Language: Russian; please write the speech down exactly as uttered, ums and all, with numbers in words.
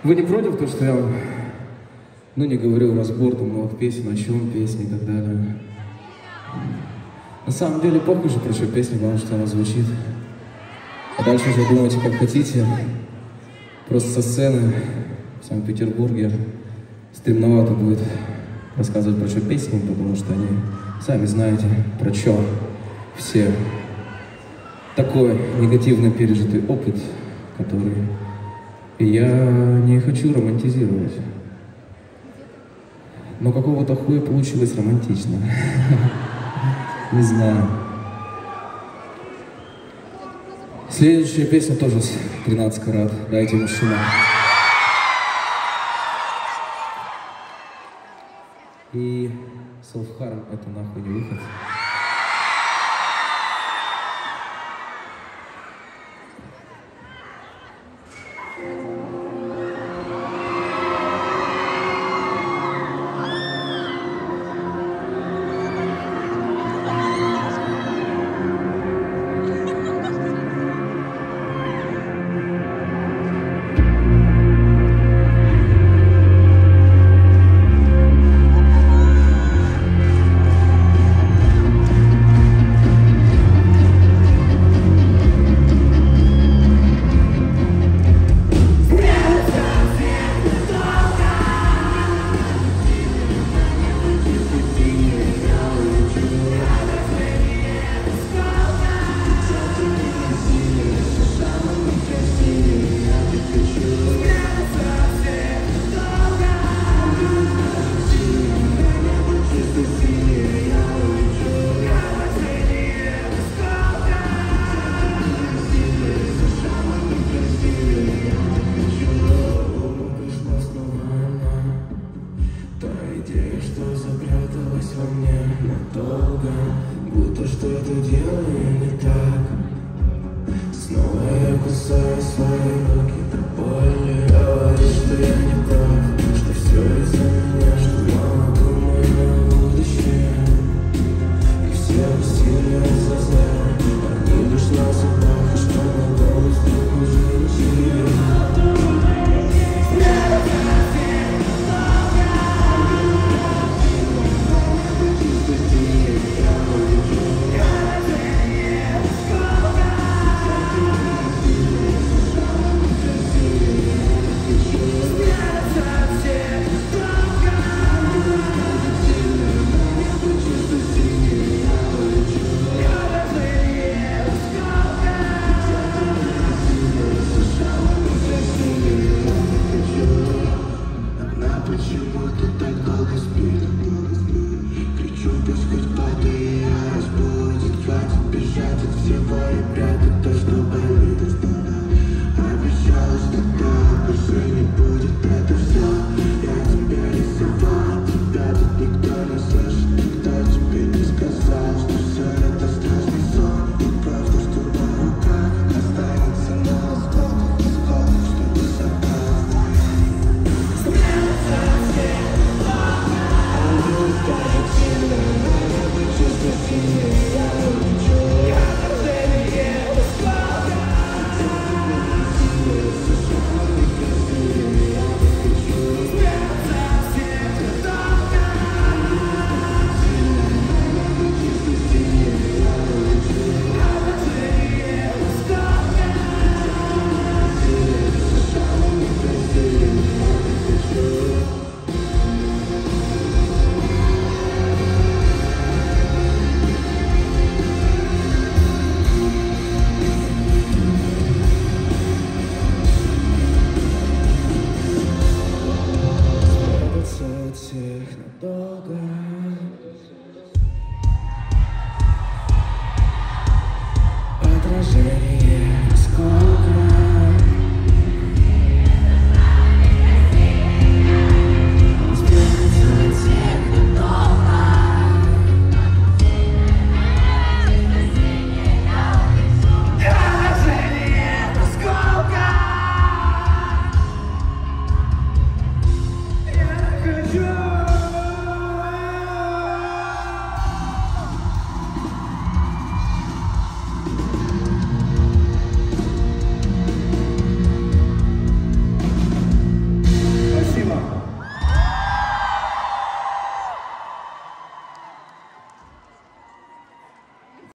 Вы не против, то, что я, ну, не говорю разбор там новых песен, о чем песни и так далее? На самом деле, похуй же, про что песня, главное, что она звучит. А дальше уже думайте, как хотите. Просто со сцены в Санкт-Петербурге стремновато будет рассказывать про что песни, потому что они, сами знаете, про что все. Такой негативно пережитый опыт, который я не хочу романтизировать. Но какого-то хуя получилось романтично. Не знаю. Следующая песня тоже с тринадцать карат. Дайте ему шума. И self-harm — это нахуй не выход.